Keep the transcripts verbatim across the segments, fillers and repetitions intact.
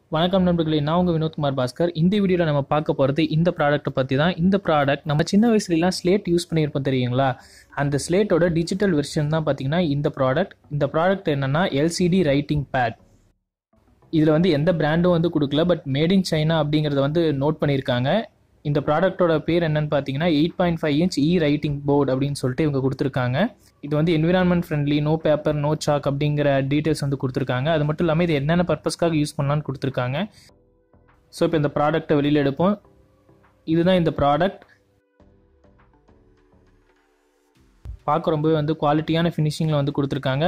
வணக்கம் நண்பர்களே, நான் உங்கள் வினோத்குமார் பாஸ்கர். இந்த வீடியோவில் நம்ம பார்க்க போகிறது இந்த ப்ராடக்ட்டை பற்றி தான். இந்த ப்ராடக்ட் நம்ம சின்ன வயசுலலாம் ஸ்லேட் யூஸ் பண்ணியிருப்போம் தெரியுங்களா? அந்த ஸ்லேட்டோட டிஜிட்டல் வெர்ஷன் தான் பார்த்தீங்கன்னா இந்த ப்ராடக்ட். இந்த ப்ராடக்ட் என்னென்னா எல்சிடி ரைட்டிங் பேட். இதில் வந்து எந்த பிராண்டும் வந்து கொடுக்கல, பட் மேட் இன் சைனா அப்படிங்கிறத வந்து நோட் பண்ணியிருக்காங்க. இந்த ப்ராடக்ட்டோட பேர் என்னன்னு பார்த்தீங்கன்னா eight point five inch e writing board அப்படின்னு சொல்லிட்டு இவங்க கொடுத்துருக்காங்க. இது வந்து environment friendly, no paper no chalk அப்படிங்கிற டீட்டெயில்ஸ் வந்து கொடுத்துருக்காங்க. அது மட்டும் இல்லாமல் இது என்னென்ன பர்பஸ்க்காக யூஸ் பண்ணலான்னு கொடுத்துருக்காங்க. ஸோ இப்போ இந்த ப்ராடக்ட்டை வெளியில் எடுப்போம். இதுதான் இந்த ப்ராடக்ட். பார்க்க ரொம்பவே வந்து குவாலிட்டியான ஃபினிஷிங்கில் வந்து கொடுத்துருக்காங்க.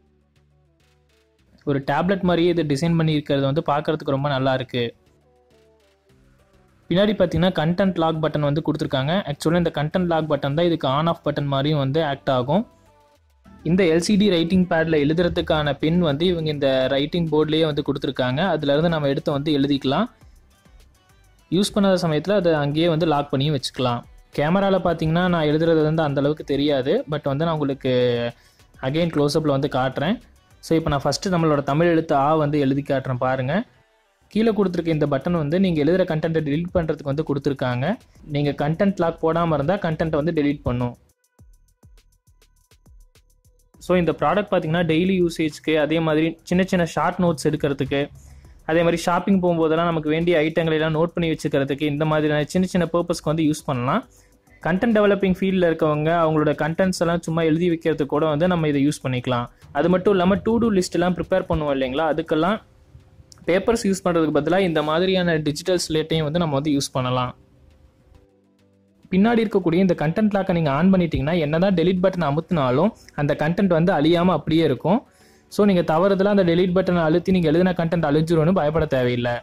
ஒரு டேப்லெட் மாதிரியே இது டிசைன் பண்ணி இருக்கிறது வந்து பார்க்குறதுக்கு ரொம்ப நல்லா இருக்குது. பின்னாடி பார்த்தீங்கன்னா கண்டென்ட் லாக் பட்டன் வந்து கொடுத்துருக்காங்க. ஆக்சுவலாக இந்த கண்டென்ட் லாக் பட்டன் தான் இதுக்கு ஆன் ஆஃப் பட்டன் மாதிரியும் வந்து ஆக்ட் ஆகும். இந்த எல்சிடி ரைட்டிங் பேடில் எழுதுறதுக்கான பின் வந்து இவங்க இந்த ரைட்டிங் போர்ட்லேயே வந்து கொடுத்துருக்காங்க. அதுலேருந்து நம்ம எடுத்து வந்து எழுதிக்கலாம். யூஸ் பண்ணாத சமயத்தில் அதை அங்கேயே வந்து லாக் பண்ணி வச்சுக்கலாம். கேமராவில் பார்த்தீங்கன்னா நான் எழுதுறது வந்து அந்தளவுக்கு தெரியாது, பட் வந்து நான் உங்களுக்கு அகெயின் க்ளோஸ்அப்பில் வந்து காட்டுறேன். ஸோ இப்போ நான் ஃபஸ்ட்டு நம்மளோட தமிழ் எழுத்து ஆ வந்து எழுதி காட்டுறேன் பாருங்கள். கீழே கொடுத்துருக்க இந்த பட்டன் வந்து நீங்கள் எழுதுகிற கண்டென்ட்டை டெலீட் பண்ணுறதுக்கு வந்து கொடுத்துருக்காங்க. நீங்கள் கண்டென்ட் லாக் போடாமல் இருந்தால் கண்டென்ட்டை வந்து டெலீட் பண்ணும். ஸோ இந்த ப்ராடக்ட் பார்த்தீங்கன்னா டெய்லி யூசேஜ்க்கு, அதே மாதிரி சின்ன சின்ன ஷார்ட் நோட்ஸ் எடுக்கிறதுக்கு, அதே மாதிரி ஷாப்பிங் போகும்போதெல்லாம் நமக்கு வேண்டிய ஐட்டங்களெல்லாம் நோட் பண்ணி வச்சுக்கிறதுக்கு, இந்த மாதிரியான சின்ன சின்ன பர்பஸ்க்கு வந்து யூஸ் பண்ணலாம். கண்டென்ட் டெவலப்பிங் ஃபீல்டில் இருக்கவங்க அவங்களோட கண்டென்ட்ஸ் எல்லாம் சும்மா எழுதி வைக்கிறதுக்கு கூட வந்து நம்ம இதை யூஸ் பண்ணிக்கலாம். அது மட்டும் இல்லாமல் டூ டூ லிஸ்ட்லாம் ப்ரிப்பேர் பண்ணுவோம் இல்லைங்களா? அதுக்கெல்லாம் பேப்பர்ஸ் யூஸ் பண்ணுறதுக்கு பதிலாக இந்த மாதிரியான டிஜிட்டல் ஸ்லேட்டையும் வந்து நம்ம வந்து யூஸ் பண்ணலாம். பின்னாடி இருக்கக்கூடிய இந்த கண்டென்ட் லாக்கை நீங்கள் ஆன் பண்ணிட்டீங்கன்னா என்னதான் டெலீட் பட்டன் அமுத்தினாலும் அந்த கண்டென்ட் வந்து அழியாமல் அப்படியே இருக்கும். ஸோ நீங்கள் தவறுதலாக அந்த டெலீட் பட்டனை அழுத்தி நீங்கள் எழுதின கண்டென்ட் அழிஞ்சிரும்னு பயப்பட தேவையில்லை.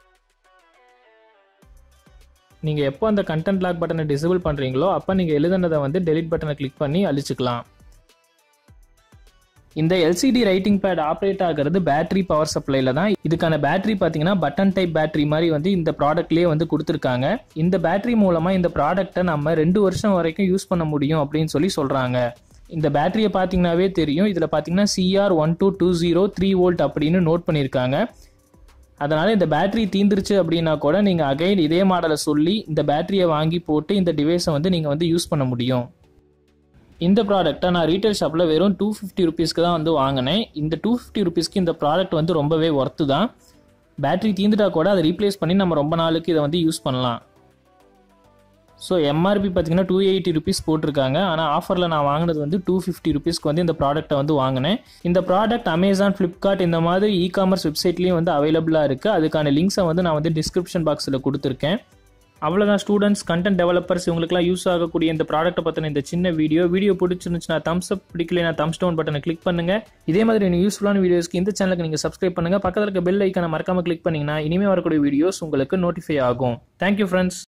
நீங்கள் எப்போ அந்த கண்டென்ட் லாக் பட்டனை டிசேபிள் பண்ணுறீங்களோ அப்போ நீங்கள் எழுதுனதை வந்து டெலீட் பட்டனை கிளிக் பண்ணி அழிச்சிக்கலாம். இந்த எல்சிடி ரைட்டிங் பேட் ஆப்ரேட் ஆகிறது பேட்டரி பவர் சப்ளைல தான். இதுக்கான பேட்டரி பார்த்தீங்கன்னா பட்டன் டைப் பேட்டரி மாதிரி வந்து இந்த ப்ராடக்ட்லேயே வந்து கொடுத்துருக்காங்க. இந்த பேட்டரி மூலமாக இந்த ப்ராடக்டை நம்ம ரெண்டு வருஷம் வரைக்கும் யூஸ் பண்ண முடியும் அப்படின்னு சொல்லி சொல்கிறாங்க. இந்த பேட்டரியை பார்த்தீங்கன்னாவே தெரியும். இதில் பார்த்தீங்கன்னா CR one two two zero three volt அப்படின்னு நோட் பண்ணியிருக்காங்க. அதனால் இந்த பேட்டரி தீந்துருச்சு அப்படின்னா கூட நீங்கள் அகைன் இதே மாடலை சொல்லி இந்த பேட்டரியை வாங்கி போட்டு இந்த டிவைஸை வந்து நீங்கள் வந்து யூஸ் பண்ண முடியும். இந்த ப்ராடக்ட்டை நான் ரீட்டைல் ஷாப்பில் வெறும் டூ ஃபிஃப்டி ருபீஸ்க்கு தான் வந்து வாங்கினேன். இந்த டூ ஃபிஃப்டி ருபீஸ்க்கு இந்த ப்ராடக்ட் வந்து ரொம்பவே ஒர்த்து தான். பேட்டரி தீந்துட்டா கூட அதை ரீப்ளேஸ் பண்ணி நம்ம ரொம்ப நாளுக்கு இதை வந்து யூஸ் பண்ணலாம். ஸோ எம்ஆர்பி பார்த்தீங்கன்னா டூ எயிட்டி ருபீஸ் போட்டிருக்காங்க. ஆனால் ஆஃபரில் நான் வாங்கினது வந்து டூ ஃபிஃப்டி ருபீஸ்க்கு வந்து இந்த ப்ராடக்ட்டை வந்து வாங்கினேன். இந்த ப்ராடக்ட் அமேசான், ஃப்ளிப்கார்ட் இந்த மாதிரி இ காமர்ஸ் வெப்சைட்லேயும் வந்து அவைலபிளாக இருக்குது. அதுக்கான லிங்க்ஸை வந்து நான் வந்து டிஸ்கிரிப்ஷன் பாக்ஸில் கொடுத்துருக்கேன். அவ்வளோதான் ஸ்டூடெண்ட்ஸ், கண்டென்ட் டெவலப்பர்ஸ் இவங்களுக்குலாம் யூஸ் ஆகக்கூடிய இந்த ப்ராடக்ட்டை பற்றின இந்த சின்ன வீடியோ வீடியோ பிடிச்சிருந்துச்சுன்னா தம்ஸ் அப், பிடிக்கலைன்னா தம்ஸ் டவுன் பட்டனை கிளிக் பண்ணுங்கள். இதே மாதிரி நீங்கள் யூஸ்ஃபுல்லான வீடியோஸ்க்கு இந்த சேனலுக்கு நீங்கள் சப்ஸ்கிரைப் பண்ணுங்கள். பக்கத்தில் இருக்க பெல் ஐக்கானை மறக்காமல் கிளிக் பண்ணிங்கன்னா இனிமேல் வரக்கூடிய வீடியோஸ் உங்களுக்கு நோட்டிஃபை ஆகும். Thank you friends.